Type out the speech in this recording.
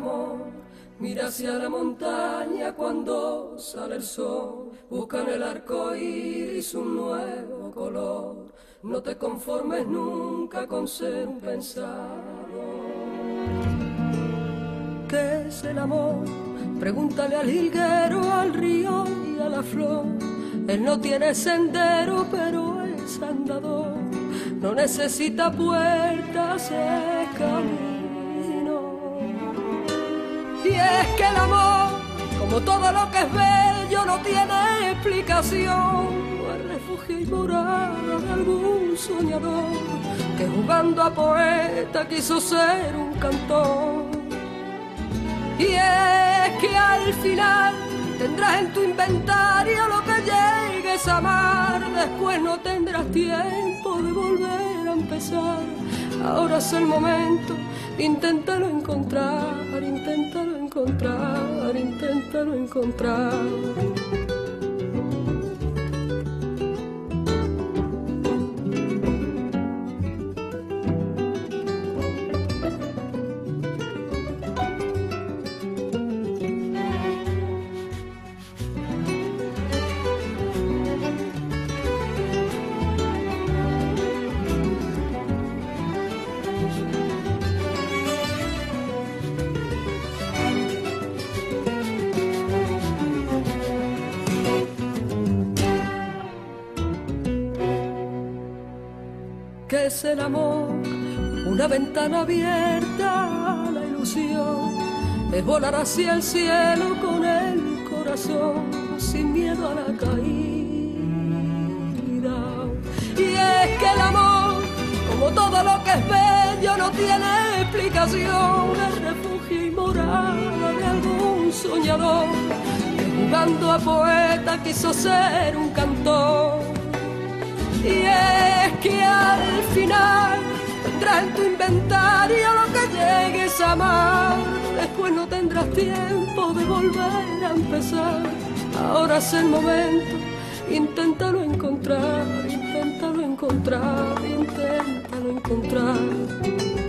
amor. Mira hacia la montaña cuando sale el sol. Busca en el arco iris un nuevo color. No te conformes nunca con ser un pensador. ¿Qué es el amor? Pregúntale al jilguero, al río y a la flor. Él no tiene sendero, pero es andador. No necesita puertas, es camino. Y es que el amor, como todo lo que es bello, no tiene explicación. No es refugio y morada de algún soñador que jugando a poeta quiso ser un cantor. Y es que al final tendrás en tu inventario lo que llegues a amar. Después no tendrás tiempo de volver a empezar. Ahora es el momento, inténtalo encontrar, inténtalo encontrar, inténtalo encontrar. ¿Qué es el amor? Una ventana abierta a la ilusión. Es volar hacia el cielo con el corazón, sin miedo a la caída. Y es que el amor, como todo lo que es bello, no tiene explicación. Es refugio y morada de algún soñador que jugando a poeta quiso ser un cantor. Y es que al final tendrás en tu inventario lo que llegues a amar. Después no tendrás tiempo de volver a empezar. Ahora es el momento, inténtalo encontrar, inténtalo encontrar, inténtalo encontrar.